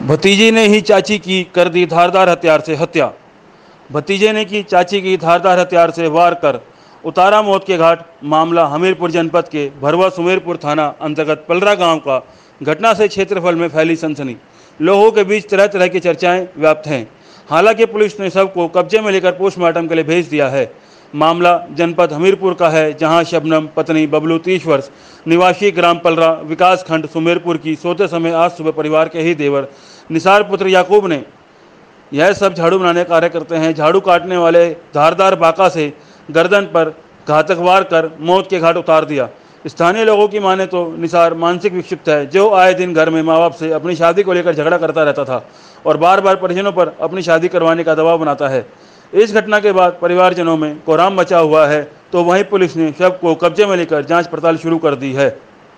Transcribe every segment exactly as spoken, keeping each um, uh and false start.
भतीजे ने ही चाची की कर दी धारदार हथियार से हत्या। भतीजे ने की चाची की धारदार हथियार से वार कर उतारा मौत के घाट। मामला हमीरपुर जनपद के भरवा सुमेरपुर थाना अंतर्गत पलरा गांव का। घटना से क्षेत्रफल में फैली सनसनी। लोगों के बीच तरह तरह की चर्चाएं व्याप्त हैं। हालांकि पुलिस ने शव को कब्जे में लेकर पोस्टमार्टम के लिए भेज दिया है। मामला जनपद हमीरपुर का है, जहां शबनम पत्नी बबलू तीस वर्ष निवासी ग्राम पलरा विकास खंड सुमेरपुर की सोते समय आज सुबह परिवार के ही देवर निसार पुत्र याकूब ने, यह सब झाड़ू बनाने कार्य करते हैं, झाड़ू काटने वाले धारदार बाका से गर्दन पर घातक वार कर मौत के घाट उतार दिया। स्थानीय लोगों की माने तो निसार मानसिक विक्षिप्त है, जो आए दिन घर में माँ बाप से अपनी शादी को लेकर झगड़ा करता रहता था और बार बार परिजनों पर अपनी शादी करवाने का दबाव बनाता है। इस घटना के बाद परिवारजनों में कोहराम मचा हुआ है, तो वहीं पुलिस ने शव को कब्जे में लेकर जांच पड़ताल शुरू कर दी है।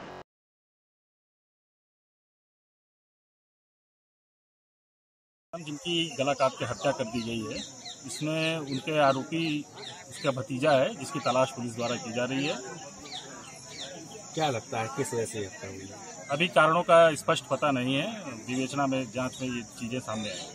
जिनकी गला काट के हत्या कर दी गई है, इसमें उनके आरोपी उसका भतीजा है, जिसकी तलाश पुलिस द्वारा की जा रही है। क्या लगता है किस वजह से हत्या हुई? अभी कारणों का स्पष्ट पता नहीं है, विवेचना में जांच में ये चीजें सामने आई।